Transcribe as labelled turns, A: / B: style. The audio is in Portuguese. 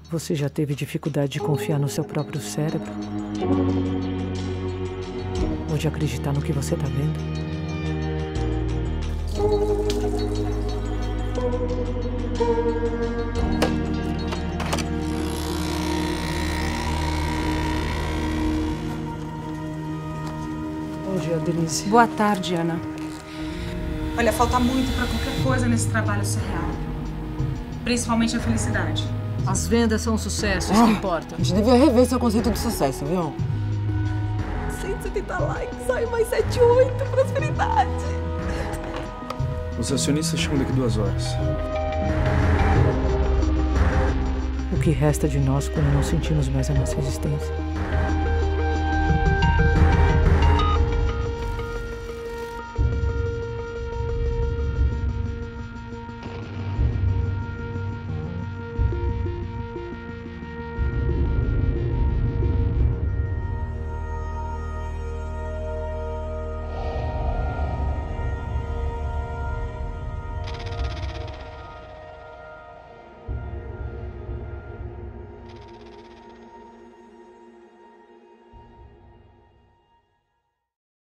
A: Você já teve dificuldade de confiar no seu próprio cérebro? Ou de acreditar no que você tá vendo? Bom dia, Denise.
B: Boa tarde, Ana.
C: Olha, falta muito pra qualquer coisa nesse trabalho ser real. Principalmente a felicidade.
A: As vendas são um sucesso, isso que importa.
D: A gente devia rever seu conceito de sucesso, viu?
E: 170 likes, sai mais 78, prosperidade.
F: Os acionistas chegam daqui 2 horas.
A: O que resta de nós quando não sentimos mais a nossa existência?